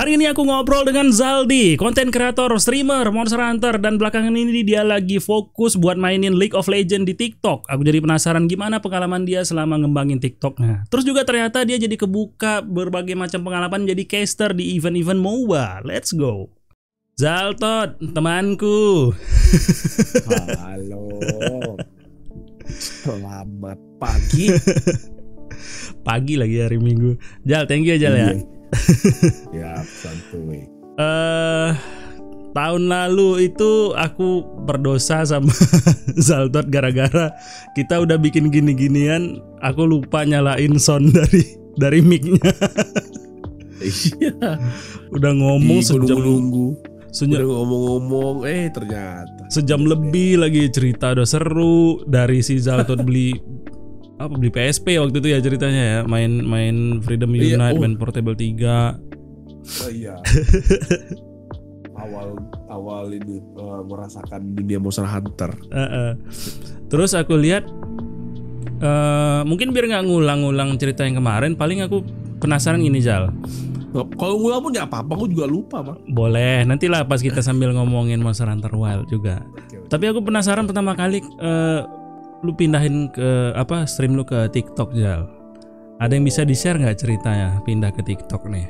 Hari ini aku ngobrol dengan Zaldi, konten kreator, streamer, Monster Hunter, dan belakangan ini dia lagi fokus buat mainin League of Legends di TikTok. Aku jadi penasaran gimana pengalaman dia selama ngembangin TikToknya. Terus juga ternyata dia jadi kebuka berbagai macam pengalaman jadi caster di event-event MOBA. Let's go. Zaltot, temanku. Halo. Selamat pagi. Pagi lagi hari Minggu. Jal, thank you Jal ya. Ya, santuy. Tahun lalu itu aku berdosa sama Zaltot gara-gara kita udah bikin gini-ginian, aku lupa nyalain sound dari mic-nya. Iya. Udah ngomong sejam nunggu. Udah ngomong-ngomong, ternyata sejam lebih lagi cerita udah seru. Dari si Zaltot beli PSP waktu itu ya ceritanya ya, main Freedom Unite, main Portable 3. Oh iya. awal ini merasakan dunia Monster Hunter. Terus aku lihat mungkin biar nggak ngulang-ngulang cerita yang kemarin, paling aku penasaran gini Zal. Kalau ngulang pun nggak apa-apa, aku juga lupa Bang. Boleh, nantilah pas kita sambil ngomongin Monster Hunter Wild juga. Okay. Tapi aku penasaran pertama kali lu pindahin ke stream lu ke TikTok Zal. Ada yang bisa di-share nggak ceritanya pindah ke TikTok nih?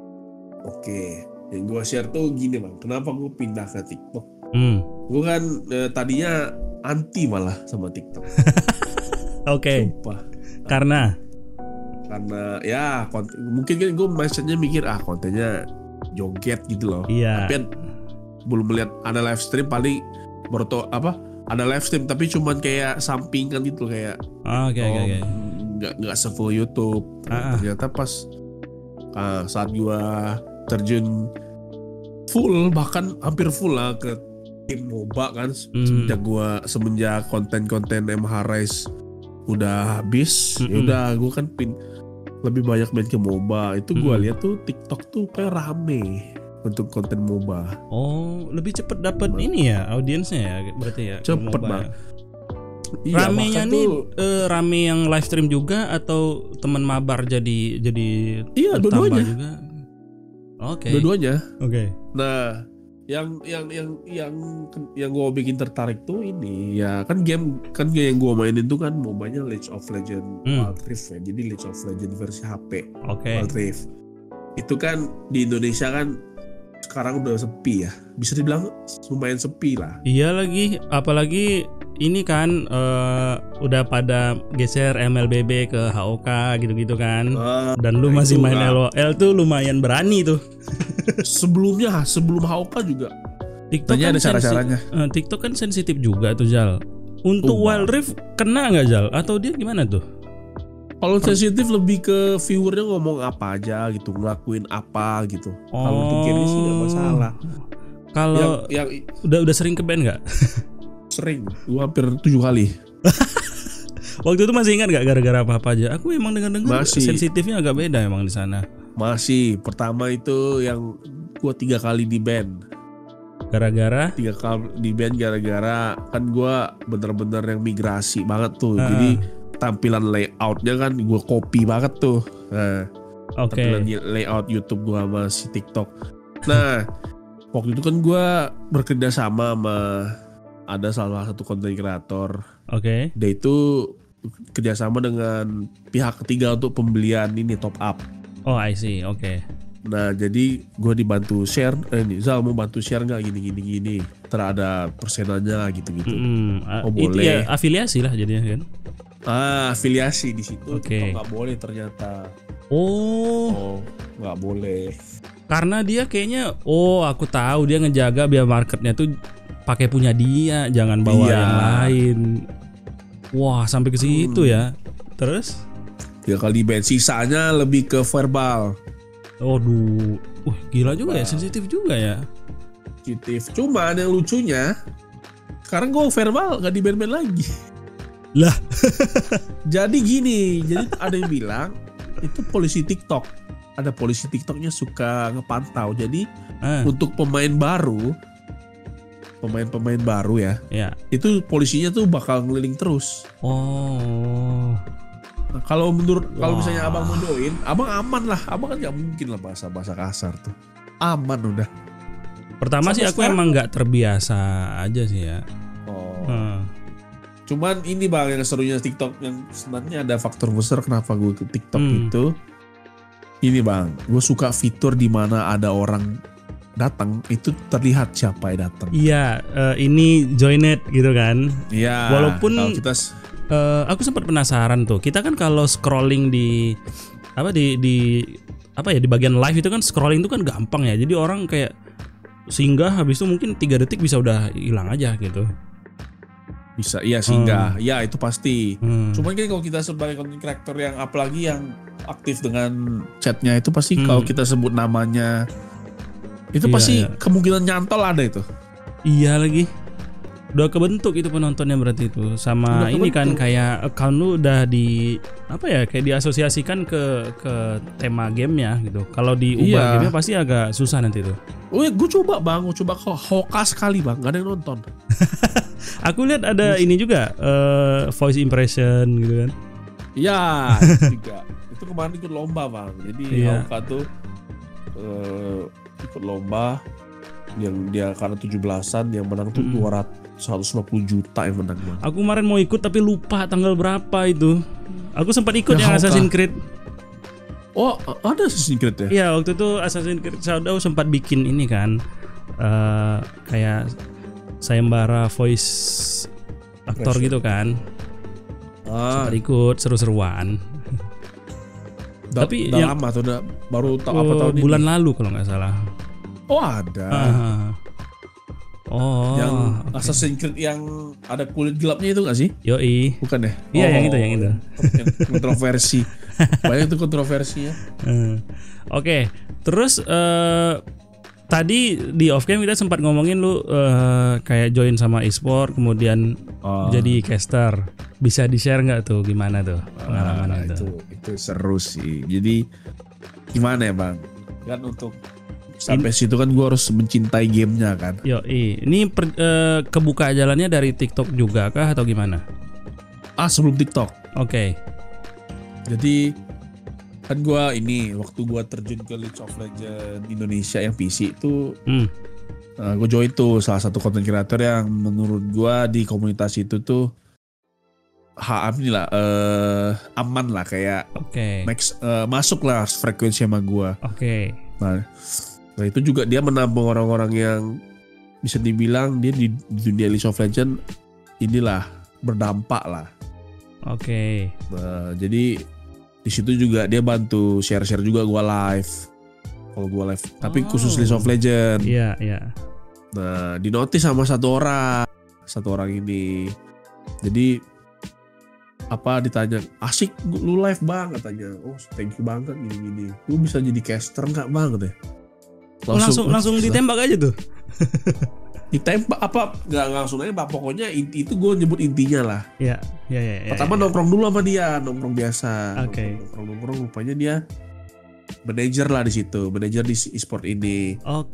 Oke, yang gue share tuh gini Bang, kenapa gue pindah ke TikTok? Gue kan tadinya anti malah sama TikTok. Oke. Sumpah. Karena ya mungkin kan gue mindsetnya mikir kontennya joget gitu loh. Iya. Tapi kan belum melihat ada live stream, paling ada live stream tapi cuman kayak sampingan gitu kayak Oke. nggak se-full YouTube. Ternyata pas saat gue terjun full, bahkan hampir full lah ke tim MOBA kan, semenjak konten-konten MH Rise udah habis, udah gue kan lebih banyak main ke MOBA. Itu gue lihat tuh TikTok tuh kayak rame untuk konten MOBA. Oh, lebih cepet dapet ini ya audiensnya ya, berarti ya. Cepet Bang. Iya, ramenya nih rame yang live stream juga atau teman mabar jadi iya, dua-duanya juga. Oke. Dua-duanya. Oke. Nah, yang gue bikin tertarik tuh ini ya kan game yang gue mainin tuh kan MOBA-nya League of Legends Wild Rift ya. Jadi League of Legends versi HP. Wild Rift. Itu kan di Indonesia kan sekarang udah sepi ya. Bisa dibilang lumayan sepi lah. Iya lagi, apalagi ini kan udah pada geser MLBB ke HOK gitu-gitu kan. Dan lu masih main LOL tuh lumayan berani tuh. Sebelum HOK juga TikTok kan ada cara-caranya. TikTok kan sensitif juga tuh Zal. Untuk Wild Rift kena nggak Zal? Atau dia gimana tuh? Kalau sensitif lebih ke viewernya ngomong apa aja gitu, ngelakuin apa gitu. Kalau untuk game sih nggak masalah. Kalau udah sering ke ban nggak? Sering, gua hampir 7 kali. Waktu itu masih ingat nggak gara-gara apa aja? Aku emang dengar sensitifnya agak beda emang di sana. Masih, pertama itu yang gua 3 kali di ban. Gara-gara? 3 kali di ban gara-gara kan gua bener-bener yang migrasi banget tuh. Jadi tampilan layoutnya kan gue copy banget tuh. Nah, tampilan layout YouTube gue sama si TikTok. Nah, waktu itu kan gue bekerja sama ada salah satu konten kreator. Oke. Dia itu kerjasama dengan pihak ketiga untuk pembelian ini top up. Oh, I see. Oke. Nah, jadi gue dibantu share. Zal mau bantu share nggak gini. Terada persenannya gitu-gitu. Oh boleh. Itu ya afiliasi lah jadinya kan. Afiliasi di situ. Okay. Nggak boleh ternyata. Oh, nggak boleh. Karena dia kayaknya, aku tahu dia ngejaga biar marketnya tuh pakai punya dia, jangan bawa yang lain. Wah, sampai ke situ ya. Terus? 3 kali ban, sisanya lebih ke verbal. Aduh, gila juga ya, sensitif juga ya. Sensitif. Cuman yang lucunya, sekarang gue verbal nggak di ban-ban lagi. Lah. Jadi gini, ada yang bilang itu polisi TikTok. Ada polisi TikToknya suka ngepantau. Jadi untuk pemain baru ya. Itu polisinya tuh bakal ngeliling terus. Oh. Nah, kalau misalnya abang mau join, abang aman lah. Abang kan nggak mungkin lah bahasa kasar tuh. aman udah. Pertama sih aku emang nggak terbiasa aja sih ya. Cuman ini bang yang serunya TikTok, yang sebenarnya ada faktor besar kenapa gue ke TikTok itu. Ini bang, gue suka fitur di mana ada orang datang itu terlihat siapa yang datang. Iya, ini joined gitu kan. Iya. Walaupun kita, aku sempat penasaran tuh. Kita kan kalau scrolling di bagian live itu kan scrolling itu kan gampang ya. Jadi orang kayak singgah habis itu mungkin 3 detik bisa udah hilang aja gitu. Bisa, iya singgah, ya itu pasti. Cuman kan kalau kita sebagai content creator yang apalagi yang aktif dengan chatnya itu pasti kalau kita sebut namanya itu pasti kemungkinan nyantol ada itu. Iya lagi. Udah kebentuk itu penontonnya berarti itu. Sama ini kan kayak account lu udah kayak diasosiasikan ke tema gamenya gitu. Kalau diubah gamenya pasti agak susah nanti tuh. Gue coba bang, hoka sekali bang, gak ada yang nonton. Aku lihat ada ini juga voice impression gitu kan. Iya, juga. Itu kemarin ikut lomba bang. Jadi hoka tuh ikut lomba yang dia karena 17-an yang menang tuh 150 juta yang menang bang. Aku kemarin mau ikut tapi lupa tanggal berapa itu. Aku sempat ikut yang Assassin's Creed. Oh, ada Assassin's Creed ya? Iya, waktu itu Assassin's Creed Shadow sempat bikin ini kan. Kayak sayembara voice aktor gitu kan. Sempat ikut seru-seruan. Tapi udah lama tuh, udah baru apa tahun ini? Bulan lalu kalau nggak salah. Oh ada. Yang Assassin's Creed yang ada kulit gelapnya itu nggak sih? Yoi. Bukan ya? Iya yang itu. Yang kontroversi. Banyak tuh kontroversinya. Oke. Terus tadi di off cam kita sempat ngomongin lu kayak join sama e-sport kemudian jadi caster. Bisa di-share nggak tuh gimana tuh pengalaman itu seru sih. Jadi gimana ya bang? Kan untuk sampai situ kan gue harus mencintai gamenya kan. Ini kebuka jalannya dari TikTok juga kah atau gimana? Sebelum TikTok. Oke. Jadi kan gue waktu gue terjun ke League of Legends Indonesia yang PC itu, gue join tuh salah satu content creator yang menurut gue di komunitas itu tuh aman lah kayak masuk lah frekuensi sama gue. Nah itu juga dia menampung orang-orang yang bisa dibilang dia di dunia League of Legends inilah berdampak lah. Nah, jadi di situ juga dia bantu share juga gue live. Kalau gue live, tapi khusus League of Legends. Iya. Nah, dinotis sama satu orang ini. Jadi ditanya, asik lu live bang katanya. Oh thank you banget gini. Lu bisa jadi caster nggak bang katanya. Langsung ditembak aja tuh. Ditembak nggak langsung aja pak, pokoknya itu gue nyebut intinya lah. Iya. Pertama nongkrong dulu sama dia, nongkrong biasa. Nongkrong rupanya dia manajer lah di situ, manajer di e-sport ini.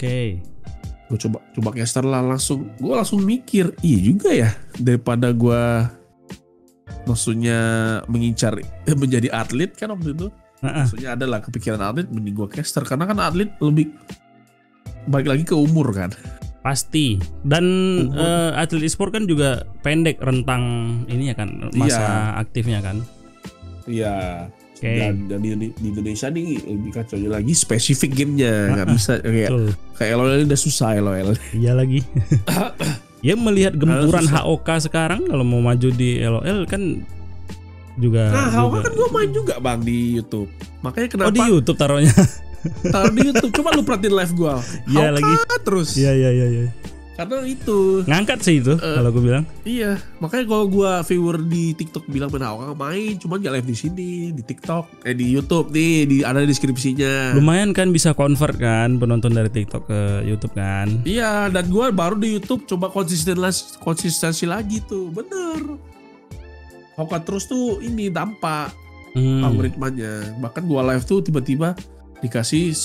Gue coba caster lah, gue langsung mikir iya juga ya, daripada gue maksudnya mengincar menjadi atlet kan waktu itu. Maksudnya adalah kepikiran atlet, mending gue caster karena kan atlet lebih balik lagi ke umur kan. Pasti. Dan atlet e-sport kan juga pendek rentang ininya kan, masa aktifnya kan. Iya. Dan di Indonesia nih lebih kacau lagi spesifik gamenya, nggak bisa kayak LOL udah susah LOL. Iya lagi. Ya melihat gempuran HOK sekarang kalau mau maju di LOL kan juga. Nah HOK kan gue main juga bang di YouTube. Makanya kenapa? Oh di YouTube taruhnya. Taruh di YouTube. Coba lu perhatiin live gue. Iya lagi. Terus. Iya. Karena itu ngangkat sih itu kalau gue bilang. Iya. Makanya kalau gue viewer di TikTok bilang HOK main, cuman gak live di sini di TikTok, di YouTube nih, ada deskripsinya. Lumayan kan bisa convert kan penonton dari TikTok ke YouTube kan. Iya. Dan gue baru di YouTube coba konsistensi lagi tuh, bener. HOK terus tuh ini dampak algoritmanya. Bahkan gue live tuh tiba-tiba dikasih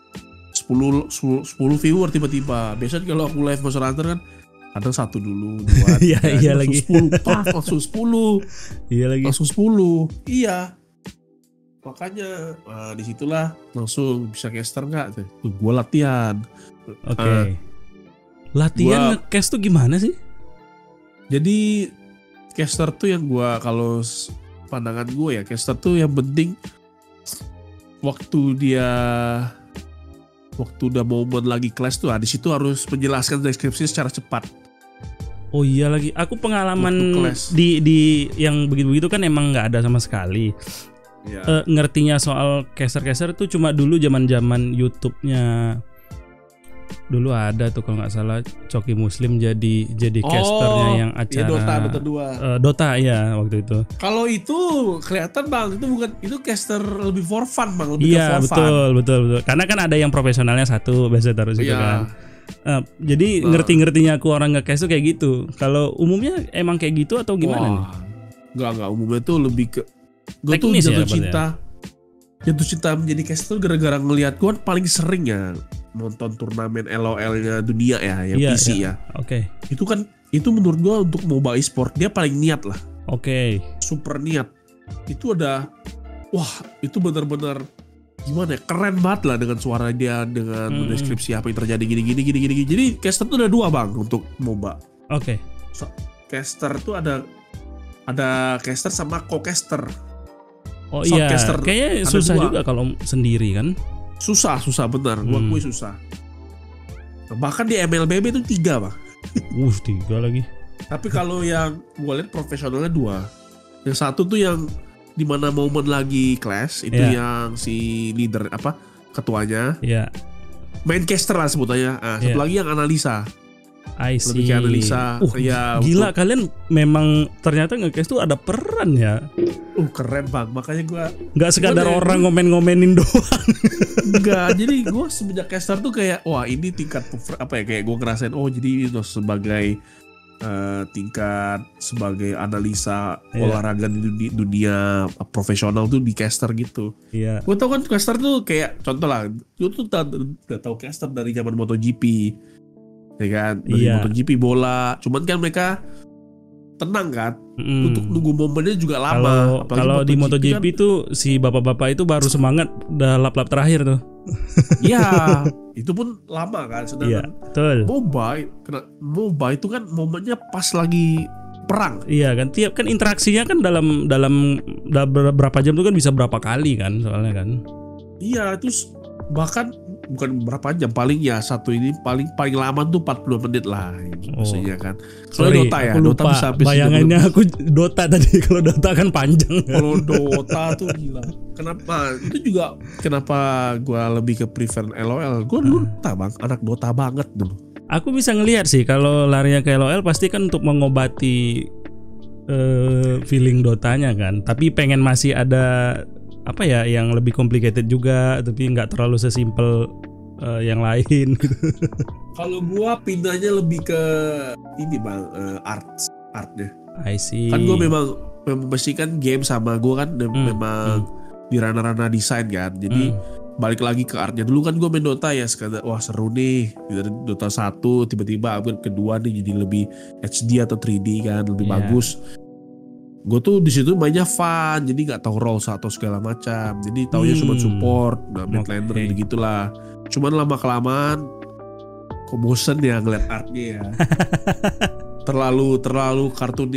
10 viewer tiba-tiba. Biasanya kalau aku live Monster Hunter kan ada 1 dulu, 2, 3, iya lagi 10, langsung 10. Iya lagi. Langsung 10. Iya. Makanya disitulah langsung bisa caster nggak tuh? Gue latihan. Oke. Latihan nge-cast tuh gimana sih? Jadi caster tuh yang gue, kalau pandangan gue ya, caster tuh yang penting waktu udah momen lagi kelas tuh, di situ harus menjelaskan deskripsi secara cepat. Oh iya lagi, aku pengalaman di yang begitu-begitu kan emang nggak ada sama sekali. Ya. Ngertinya soal caster tuh cuma dulu zaman YouTube-nya. Dulu ada tuh kalau nggak salah Coki Muslim jadi casternya yang acara Dota 2. Dota ya waktu itu. Kalau itu kelihatan Bang, itu bukan, itu caster lebih for fun Bang, lebih iya, ke for fun. Betul. Karena kan ada yang profesionalnya satu, biasa taruh situ kan. Jadi ngerti-ngertinya aku orang nge-cast tuh kayak gitu. Kalau umumnya emang kayak gitu atau gimana nih? Enggak, umumnya tuh lebih ke gue tuh jatuh cinta menjadi caster tuh gara-gara ngelihat gue paling sering ya nonton turnamen LOL-nya dunia ya, yang PC ya. Oke. Itu menurut gue untuk MOBA e-sport dia paling niat lah. Oke. Super niat. Itu itu benar-benar gimana ya, keren banget lah dengan suara dia, dengan mendeskripsi apa yang terjadi gini. Jadi caster tuh ada 2 Bang untuk MOBA. Oke. Caster tuh ada caster sama co-caster. Oh iya, kayaknya susah 2 juga kalau sendiri kan. Susah benar, gua akui susah. Bahkan di MLBB itu 3 Bang. 3 lagi. Tapi kalau yang gua lihat profesionalnya 2. Yang satu tuh yang dimana momen lagi clash itu yang si leader ketuanya. Iya. Main caster lah sebutannya. Satu lagi yang analisa. I see. Lebih ke analisa. Gila kalian memang ternyata nge-cast tuh ada peran ya. Keren Bang. Makanya gue nggak sekadar orang ngomen-ngomenin doang. Enggak. Jadi gue semenjak caster tuh kayak ini tingkat kayak gue ngerasain jadi itu sebagai tingkat sebagai analisa olahraga di dunia profesional tuh di caster gitu. Iya. Gue tau kan caster tuh kayak contoh lah. Gue tuh udah tau caster dari zaman MotoGP. Ya kan, dari MotoGP bola, cuman kan mereka tenang kan, untuk nunggu momennya juga lama. Kalau di MotoGP kan, tuh si bapak-bapak itu baru semangat udah lap-lap terakhir tuh. Iya, itu pun lama kan. Sedangkan betul. MOBA itu kan momennya pas lagi perang. Iya kan, tiap kan interaksinya kan dalam berapa jam tuh kan bisa berapa kali kan soalnya kan. Iya, terus bahkan bukan berapa jam, paling satu ini paling lama tuh 40 menit lah maksudnya kan. Kalau Dota ya, Dota bisa habis. Bayangannya aku Dota tadi, kalau Dota kan panjang. Kalau Dota tuh gila. Kenapa gue lebih ke prefer LOL? Gue Dota Bang, anak Dota banget dulu. Aku bisa ngelihat sih kalau larinya ke LOL pasti kan untuk mengobati feeling Dotanya kan. Tapi pengen masih ada yang lebih complicated juga, tapi nggak terlalu sesimpel yang lain gitu. Kalau gua pindahnya lebih ke ini Bang, artnya. I see. Kan gua memang membersihkan game sama gua kan memang di ranah-ranah desain kan. Jadi balik lagi ke artnya. Dulu kan gua main Dota ya sekadar seru nih. Dari Dota 1 tiba-tiba upgrade kedua nih jadi lebih HD atau 3D kan, lebih bagus. Gue tuh di situ mainnya fun, jadi nggak tahu role atau segala macam. Jadi taunya cuma support, mid laner gitulah. Cuman lama kelamaan, kok bosen ya ngeliat artnya ya. terlalu kartun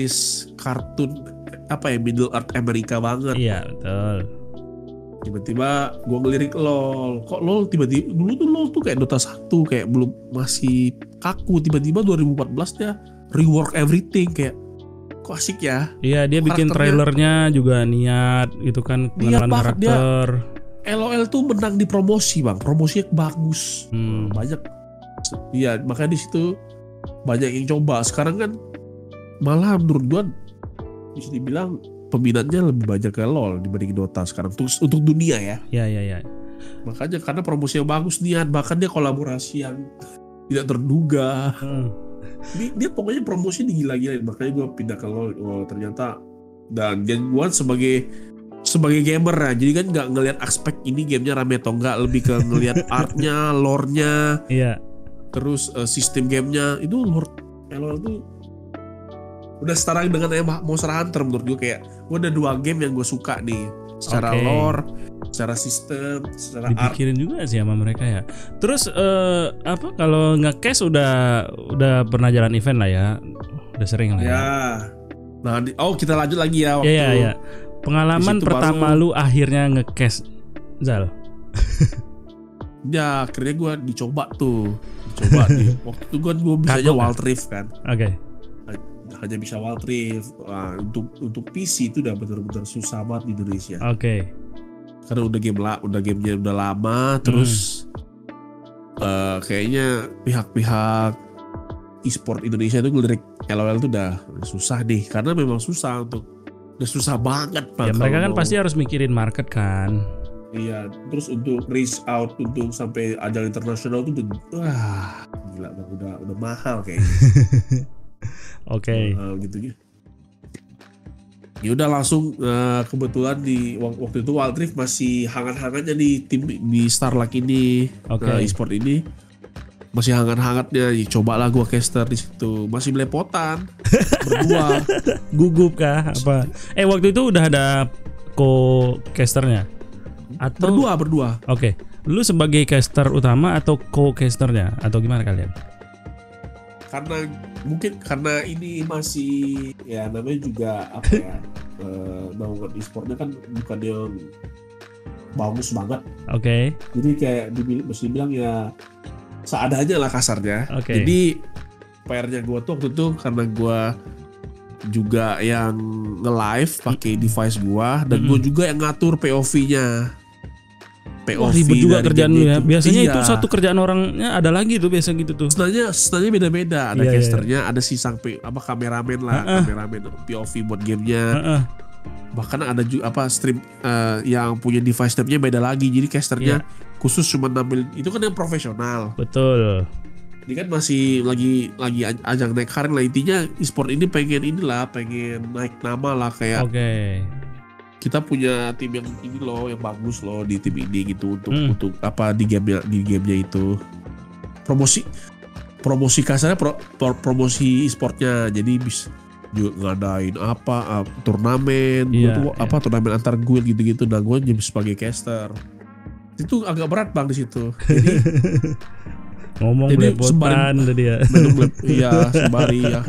middle art Amerika banget. Iya betul. Tiba-tiba gue ngelirik LOL. Kok LOL tiba-tiba dulu tuh LOL tuh kayak Dota 1 kayak belum masih kaku. Tiba-tiba 2014 dia rework everything kayak. Kok asik ya. Iya dia bikin trailernya juga niat gitu kan, pengenalan karakter. LOL tuh menang di promosi Bang, promosinya bagus. Banyak. Iya makanya di situ banyak yang coba. Sekarang kan malah menurut gua bisa dibilang peminatnya lebih banyak ke LOL dibanding Dota sekarang untuk dunia ya. Iya. Makanya karena promosinya bagus, niat, bahkan dia kolaborasi yang tidak terduga. Dia pokoknya promosi digila-gilain, makanya gue pindah ke LoL ternyata. Dan gue sebagai gamer ya, jadi kan nggak ngelihat aspek ini gamenya rame atau enggak, lebih ke ngelihat artnya, lore-nya, terus sistem gamenya itu LoL tuh udah setara dengan Monster Hunter menurut gue. Kayak gue ada 2 game yang gue suka nih, secara lore, secara sistem, secara dipikirin juga sih sama mereka ya. Terus apa kalau nge-cash udah pernah jalan event lah ya, udah sering lah ya. Nah, kita lanjut lagi ya waktu. Iya. Pengalaman pertama lu akhirnya nge-cash, Zal. Ya akhirnya gue dicoba nih. Waktu itu gue bisa aja Wild Rift kan. Oke. Hanya bisa Wild Rift. Nah, untuk PC itu udah benar-benar susah banget di Indonesia. Oke. Karena gamenya udah lama, terus kayaknya pihak-pihak e-sport Indonesia itu ngelirik LOL itu udah susah nih, karena memang susah udah susah banget. Ya mereka kan pasti harus mikirin market kan. Iya, terus untuk reach out untuk sampai ajang internasional itu gila, udah mahal kayaknya. Oke. Gitu. Ya udah langsung kebetulan di waktu itu Wild Rift masih hangat-hangatnya di Starluck ini, e-sport ini masih hangat-hangatnya. Ya, cobalah gua caster di situ, masih belepotan berdua. Gugup kah apa? Waktu itu udah ada co-casternya? Atau berdua. Oke. Lu sebagai caster utama atau co-casternya atau gimana kalian? Karena ini masih ya namanya juga apa ya, naungan e-sportnya kan bukan yang bagus banget. Oke. Jadi kayak mesti bilang ya seadanya lah kasarnya. Okay. Jadi PR-nya gue tuh waktu itu karena gue juga yang nge-live pakai device gue, dan gue juga yang ngatur POV-nya. Ribet juga kerjaan lu ya. Biasanya itu satu kerjaan orangnya ada lagi tuh biasa gitu tuh. Sebenarnya beda-beda. Ada casternya, ada si kameramen lah, kameramen POV buat gamenya. Bahkan ada juga stream yang punya device stepnya beda lagi. Jadi casternya khusus cuma nampil, itu kan yang profesional. Betul. Ini kan masih lagi ajang naik karir lah. Intinya e-sport ini pengen naik nama lah kayak. Kita punya tim yang ini loh, yang bagus loh di tim ini gitu untuk apa di gamenya itu. Promosi kasarnya promosi e-sportnya. Jadi bisa juga ngadain turnamen, turnamen antar guild gitu-gitu. Nah, gue jadi sebagai caster. Itu agak berat Bang di situ. Jadi ngomong belepotan tadi ya. Iya, sembari ya.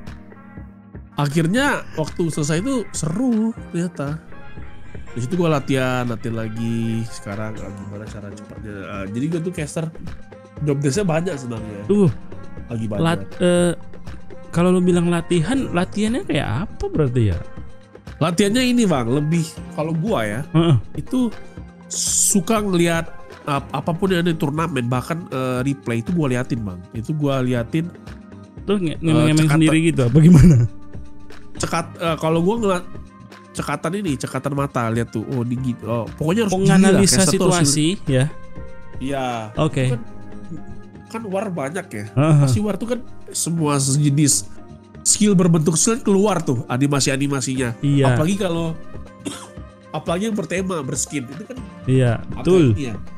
Akhirnya waktu selesai itu seru ternyata. Di situ gue latihan lagi. Sekarang gimana cara cepatnya. Jadi gue tuh caster job desk-nya banyak sebenarnya. Lagi banyak. Kalau lu bilang latihannya kayak apa berarti ya? Latihannya ini Bang, lebih kalau gua ya, itu suka ngelihat apapun yang ada di turnamen, bahkan replay itu gua liatin Bang. Itu gua liatin. Tuh ngemeng sendiri gitu apa gimana? Kalau gua ngeliat cekatan mata, lihat tuh, ini gitu. Pokoknya harus menganalisa situasi ya. Iya. Oke. Kan war banyak ya. Pasti war tuh kan semua jenis skill berbentuk skill keluar tuh animasinya. Iya. Apalagi yang bertema berskin itu kan. Iya, betul.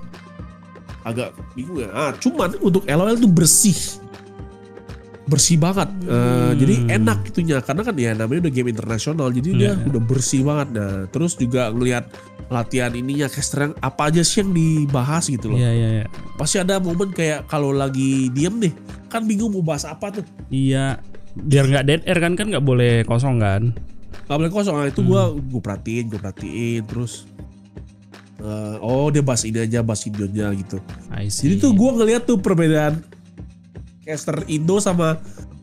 Agak bingung ya. Cuman untuk LOL tuh bersih banget. Jadi enak itunya karena kan ya namanya udah game internasional, jadi dia udah bersih banget. Nah, terus juga ngelihat latihan ininya caster apa aja sih yang dibahas gitu loh. Iya. Pasti ada momen kayak kalau lagi diem nih, kan bingung mau bahas apa tuh. Iya. Biar nggak dead air kan nggak boleh kosong kan. Nggak boleh kosong. Nah, itu gue perhatiin terus. Dia bahas ini aja, bahas videonya gitu. Jadi tuh gue ngeliat tuh perbedaan caster Indo sama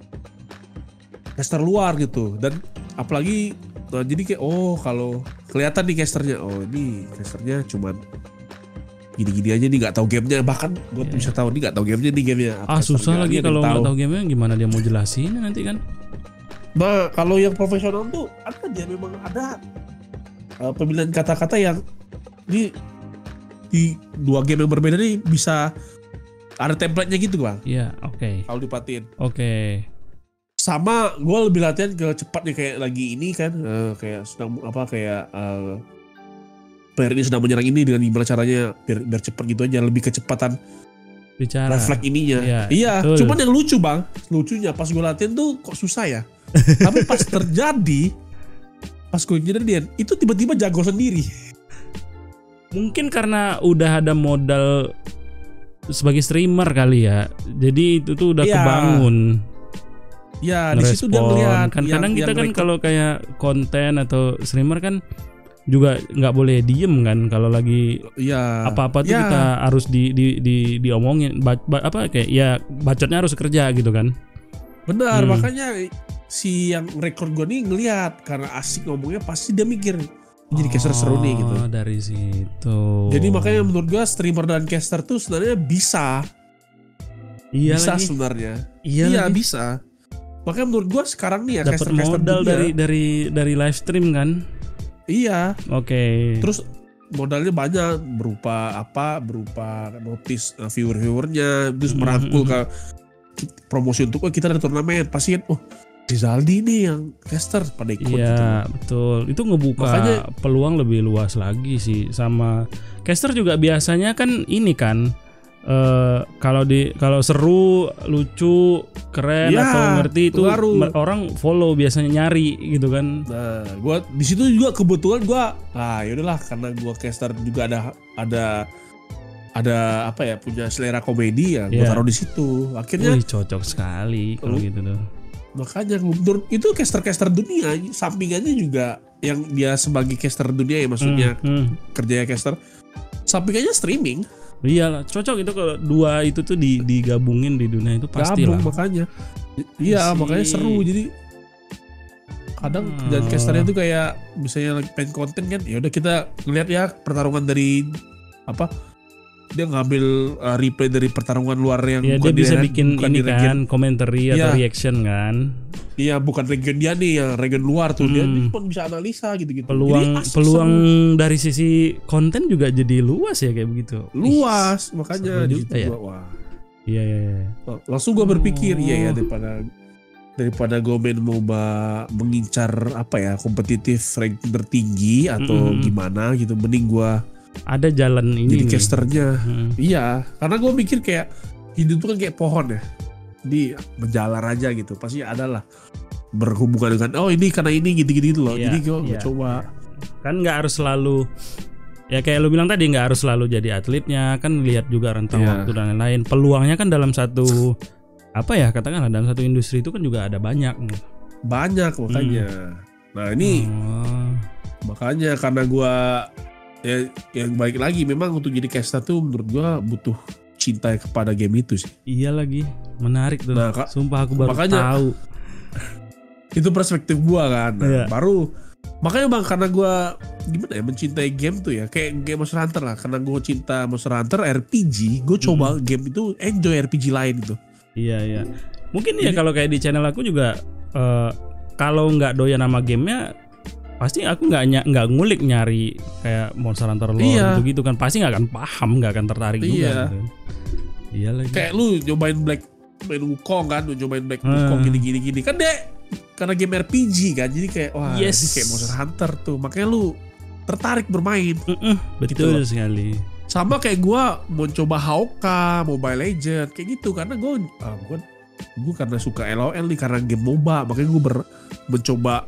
caster luar gitu. Dan apalagi jadi kayak kalau kelihatan nih casternya, ini casternya cuman gini-gini aja nih, nggak tahu gamenya. Bahkan gue bisa tahu nih nggak tahu gamenya nih gamenya. Susah lagi kalau nggak tahu gamenya, gimana dia mau jelasin nanti kan. Nah kalau yang profesional tuh ada dia memang ada pemilihan kata-kata yang di dua game yang berbeda nih bisa ada template-nya gitu Bang. Iya, oke. Kalau dipatin. Oke. Sama gue lebih latihan ke cepatnya kayak lagi ini kan, kayak sedang player ini sedang menyerang ini dengan gimana caranya biar cepat gitu aja, lebih kecepatan bicara refleks ininya. Iya. Cuman yang lucunya pas gue latihan tuh kok susah ya. Tapi pas terjadi, pas gue kejadian itu tiba-tiba jago sendiri. Mungkin karena udah ada modal sebagai streamer kali ya. Jadi itu tuh udah kebangun. Ya, di situ dia ngeliat. Kan kadang kita kan kalau kayak konten atau streamer kan juga nggak boleh diem kan kalau lagi apa-apa tuh kita harus diomongin kayak ya bacotnya harus kerja gitu kan. Benar, makanya si yang rekor gue nih ngeliat karena asik ngomongnya pasti dia mikir jadi caster seru nih gitu. Dari situ. Jadi makanya menurut gue streamer dan caster tuh sebenarnya bisa sebenarnya. Iya bisa. Makanya menurut gue sekarang nih ya dapat modal dari live stream kan. Iya. Oke. Terus modalnya banyak berupa notice viewernya, terus merangkul ke promosi untuk kita ada turnamen, pasti kan Rizaldi nih yang caster pada ikut. Iya gitu. Betul. Itu ngebuka peluang lebih luas lagi sih. Sama caster juga biasanya kan ini kan kalau seru, lucu, keren atau ngerti itu orang follow biasanya nyari gitu kan. Nah, gua di situ juga kebetulan yaudahlah karena gua caster juga ada apa ya, punya selera komedi ya, gua taruh di situ. Akhirnya cocok sekali kalau gitu tuh. Makanya menurut itu caster-caster dunia sampingannya juga yang dia sebagai caster dunia ya, maksudnya kerjanya caster, sampingannya streaming. Iyalah, cocok itu kalau dua itu tuh digabungin di dunia itu pastilah. Makanya. Iya, makanya seru. Jadi kadang dan casternya itu kayak misalnya lagi pengen konten kan, ya udah kita ngeliat ya pertarungan dari dia ngambil replay dari pertarungan luar yang dia bisa bikin ini kan commentary atau reaction kan. Iya, bukan region dia nih, yang region luar tuh dia cuma bisa analisa gitu-gitu. Peluang dari sisi konten juga jadi luas ya kayak begitu. Luas, makanya juga ya. Iya. Langsung gue berpikir daripada gue main MOBA mengincar kompetitif rank tertinggi atau gimana gitu, mending gue ada jalan ini jadi casternya. Iya, karena gue mikir kayak hidup tuh kan kayak pohon ya, di menjalar aja gitu, pasti ada lah berhubungan dengan ini karena ini gitu-gitu loh. Jadi gue coba kan nggak harus selalu ya kayak lu bilang tadi, nggak harus selalu jadi atletnya kan, lihat juga rentang waktu dan lain-lain. Peluangnya kan dalam satu katakanlah dalam satu industri itu kan juga ada banyak makanya. Nah ini makanya karena gue yang balik lagi, memang untuk jadi caster tuh menurut gue butuh cinta kepada game itu sih. Iya lagi, menarik tuh. Nah, sumpah aku baru tahu. Itu perspektif gue kan. Nah, baru makanya bang, karena gue mencintai game tuh ya, kayak game Monster Hunter lah. Karena gue cinta Monster Hunter RPG, gue coba game itu enjoy RPG lain gitu. Iya. Mungkin ya kalau kayak di channel aku juga kalau nggak doyan nama gamenya, pasti aku nggak ngulik nyari kayak Monster Hunter lore gitu kan, pasti nggak akan paham, nggak akan tertarik juga. Iya lagi. Kayak lu nyobain main Wukong kan, lu nyobain Black Wukong gini kan karena game RPG kan, jadi kayak ini kayak Monster Hunter tuh, makanya lu tertarik bermain. Betul gitu sekali. Sama kayak gue mau coba Hawka, Mobile Legends kayak gitu, karena gue karena suka LOL nih, karena game MOBA, makanya gue mencoba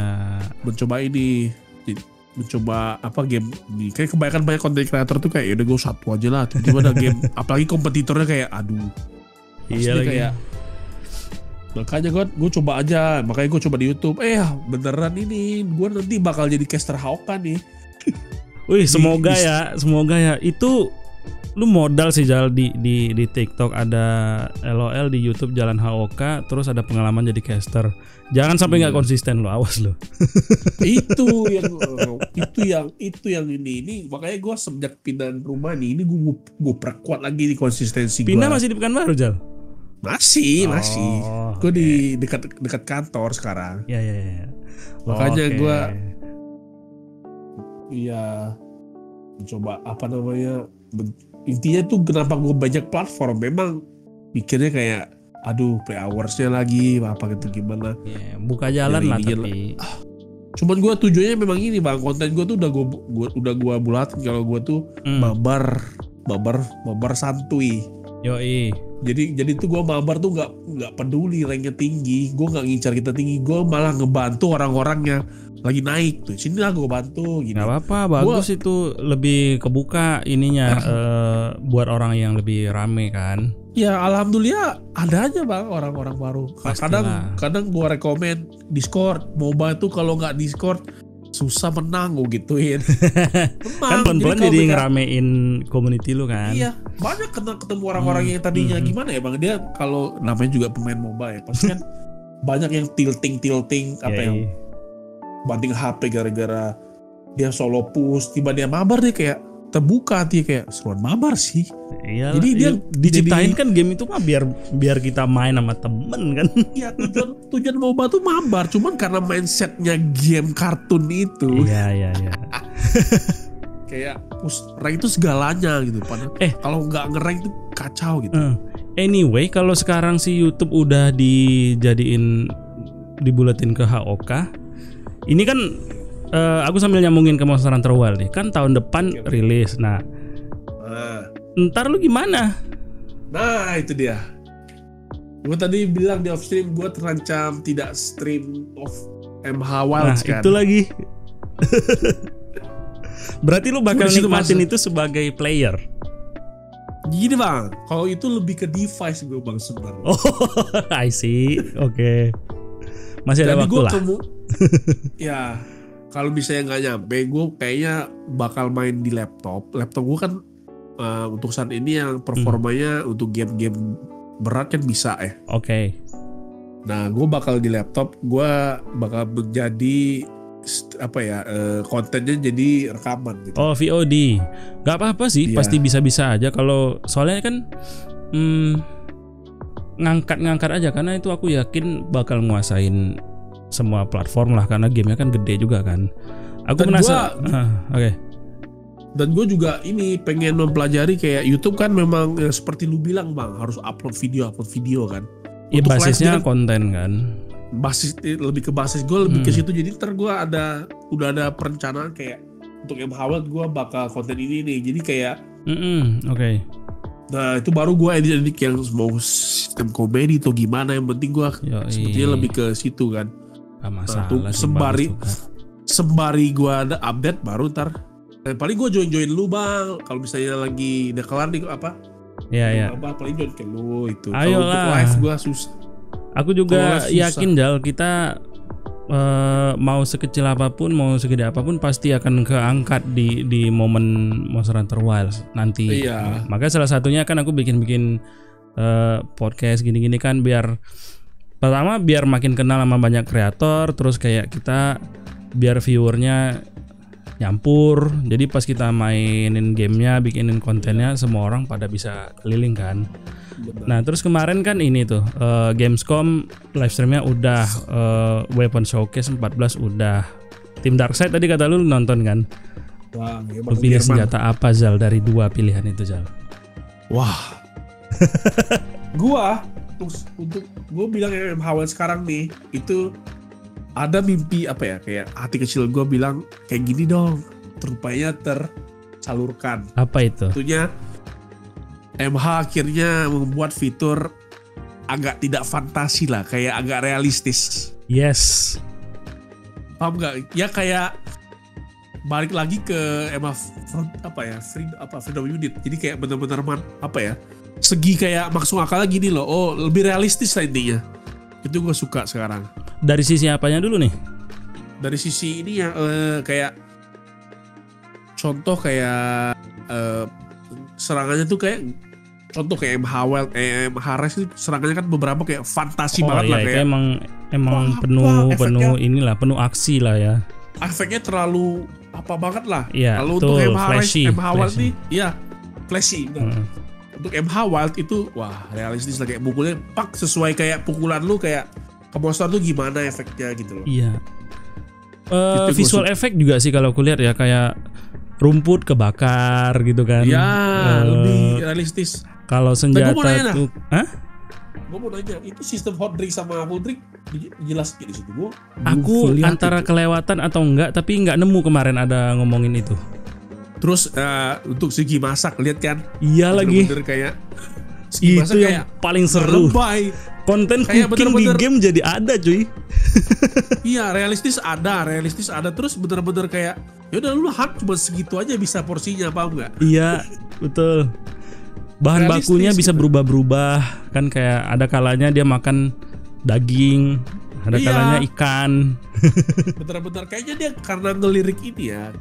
game ini. Kayak kebanyakan banyak content creator tuh kayak udah gue satu aja lah, tiba-tiba ada game apalagi kompetitornya kayak kayak makanya gue coba aja, makanya gue coba di YouTube. Beneran ini gue nanti bakal jadi caster Hawka nih. Wih, semoga ya. Itu lu modal sih Jal di TikTok ada LOL, di YouTube Jalan HOK, terus ada pengalaman jadi caster. Jangan sampai nggak konsisten lo, awas lo. itu yang ini makanya gue sejak pindah rumah nih, ini gue perkuat lagi di konsistensi gue. Pindah masih di Pekanbaru Jal? Masih. Gue di dekat kantor sekarang. Iya. Makanya gue mencoba intinya tuh kenapa gue banyak platform, memang pikirnya kayak play hoursnya lagi apa gitu gimana. Buka jalan lah tapi. Cuman gue tujuannya memang ini bang, konten gue tuh udah gue bulatin kalau gue tuh mabar santuy. Yoi. Jadi tuh gue mabar tuh nggak peduli ranknya tinggi, gue nggak ngincar kita tinggi, gue malah ngebantu orang-orangnya lagi naik tuh. Sini lah gue bantu gini. Gak apa-apa, bagus itu lebih kebuka ininya buat orang yang lebih rame kan. Ya alhamdulillah ada aja bang orang-orang baru. Kadang gue rekomen Discord, MOBA itu kalau nggak Discord susah menang gue gituin. Kan pelan-pelan jadi ngeramein community lu kan. Iya, banyak ketemu orang-orang yang tadinya gimana ya bang, dia kalau namanya juga pemain MOBA ya pasti kan banyak yang tilting apa yang banting HP gara-gara dia solo push, tiba dia mabar dia kayak terbuka hati kayak seruan mabar sih. Iya. Jadi dia diciptain kan game itu mah biar kita main sama temen kan. Iya, tujuan MOBA tuh mabar, cuman karena mindsetnya game kartun itu. Iya. Kayak rank itu segalanya gitu. Padahal kalau nggak nge-rank itu kacau gitu. Anyway, kalau sekarang si YouTube udah dibulatin ke HOK. Ini kan aku sambil nyambungin ke Monster Hunter Wilds nih. Kan tahun depan rilis. Nah, ntar lu gimana? Nah, itu dia. Gue tadi bilang di off stream gue terancam tidak stream of MH Wilds kan. Itu lagi. Berarti lu bakal nikmatin itu sebagai player. Gini bang, kalau itu lebih ke device gue bang sebenarnya. Oh, I see. Oke. Masih ada waktu lah. Ya, kalau misalnya nggak nyampe, gue kayaknya bakal main di laptop. Laptop gue kan untuk saat ini yang performanya untuk game-game berat kan bisa ya. Oke. Nah, gue bakal di laptop, gue bakal menjadi kontennya jadi rekaman gitu. Oh, VOD. Gak apa-apa sih, pasti bisa-bisa aja. Kalau soalnya kan ngangkat aja, karena itu aku yakin bakal nguasain semua platform lah, karena gamenya kan gede juga kan. Aku merasa oke. Dan gue juga ini pengen mempelajari kayak YouTube kan memang seperti lu bilang bang, harus upload video kan. Iya, basisnya konten kan. Basis lebih ke basis gue lebih ke situ. Jadi ntar gue udah ada perencanaan kayak untuk MH Wilds gue bakal konten ini nih. Jadi kayak oke. Nah itu baru gue edit yang mau sistem komedi atau gimana, yang penting gue sebetulnya lebih ke situ kan. Masalah sembari gue ada update baru ntar. Paling gue join lu bang. Kalau misalnya lagi udah kelar nih Iya. Paling join ke lu itu. Kalau untuk live gue susah. Aku juga yakin Jal, kita mau sekecil apapun, mau segede apapun pasti akan keangkat di momen Monster Hunter Wilds nanti. Iya. Maka salah satunya kan aku bikin podcast gini-gini kan pertama biar makin kenal sama banyak kreator, terus kayak kita biar viewernya nyampur. Jadi pas kita mainin gamenya, bikinin kontennya, semua orang pada bisa keliling kan. Nah terus kemarin kan ini tuh Gamescom live streamnya udah, Weapon Showcase 14 udah. Tim Darkseid tadi kata lu nonton kan? Wah, lu pilih senjata apa Zal dari dua pilihan itu Zal? Wah, untuk gue bilang yang MH Wilds sekarang nih itu ada mimpi kayak hati kecil gue bilang kayak gini dong, rupanya tersalurkan. Apa itu? Tentunya MH akhirnya membuat fitur agak tidak fantasi lah, kayak agak realistis. Yes. Paham gak? Ya kayak balik lagi ke MH Freedom Unit. Jadi kayak bener-bener segi kayak maksud akalnya gini loh. Oh, lebih realistis lah intinya. Itu gue suka sekarang. Dari sisi apanya dulu nih? Dari sisi ini ya kayak contoh kayak serangannya tuh kayak contoh kayak MH Wilds, MH Res itu serangannya kan beberapa kayak fantasi banget lah kayak. Emang penuh inilah, penuh aksi lah ya. Efeknya terlalu apa banget lah. Iya, kalau untuk MH Wilds nih, iya flashy. Untuk MH Wilds itu wah realistis lah, kayak mukulnya pak sesuai kayak pukulan lu, kayak ke monster tuh gimana efeknya gitu loh. Iya. Visual efek juga sih kalau aku lihat ya, kayak rumput kebakar gitu kan. Ya, lebih realistis. Kalau senjata tuh, gue mau nanya, itu sistem hot drink sama full drink dijelasin di situ. Aku antara itu kelewatan atau enggak, tapi enggak nemu kemarin ada ngomongin itu. Terus untuk segi masak lihat kan? Iya lagi. Bener kayak itu yang paling seru. Lebay. Konten cooking di game jadi ada cuy. Iya, realistis ada terus bener-bener kayak ya udah lu cuma segitu aja bisa porsinya, paham nggak? Iya, betul. Bahan Realistis bakunya bisa gitu. berubah-berubah kan, kayak ada kalanya dia makan daging, ada Iya. kalanya ikan. Bener-bener kayaknya dia karena ngelirik ini ya,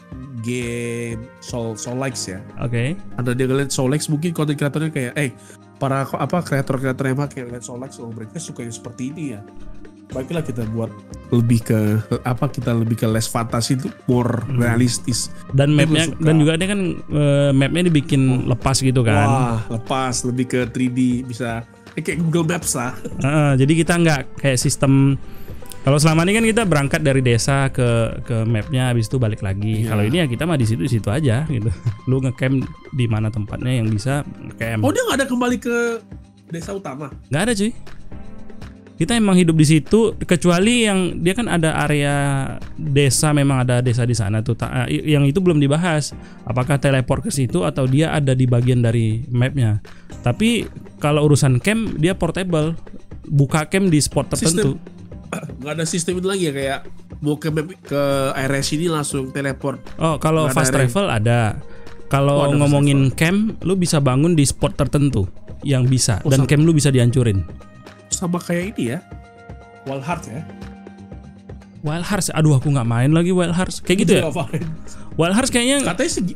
game Solex ya. Oke. Ada dia ngeliat Solex, mungkin konten kreatornya kayak para kreator-kreator yang pakai ngeliat Solex, mereka suka yang seperti ini ya. Baiklah kita buat lebih ke kita lebih ke less fantasi, itu more realistis. Dan Dia mapnya, suka. dan juga dia kan mapnya dibikin lepas gitu kan. Wah, lepas lebih ke 3D, bisa kayak Google Maps lah. Jadi kita nggak kayak sistem. Kalau selama ini kan kita berangkat dari desa ke mapnya, habis itu balik lagi. Iya. Kalau ini ya kita mah di situ aja gitu. Lu ngecamp di mana tempatnya yang bisa ngecamp. Oh, dia nggak ada kembali ke desa utama? Nggak ada cuy. Kita emang hidup di situ, kecuali yang dia kan ada area desa, memang ada desa di sana tuh. Yang itu belum dibahas. Apakah teleport ke situ atau dia ada di bagian dari mapnya. Tapi kalau urusan camp dia portable, buka camp di spot tertentu. Nggak ada sistem itu lagi ya, kayak mau ke map, ke area sini langsung teleport. Oh, kalau Nggak fast ada travel ada. Kalau ada ngomongin camp, lu bisa bangun di spot tertentu yang bisa, Oh, dan sama. camp lu bisa dihancurin. Sama kayak ini ya, Wild Heart ya. Wild Hearts, aduh aku nggak main lagi Wild Hearts. Kayak gitu ya? Wild Hearts kayaknya Katanya segi.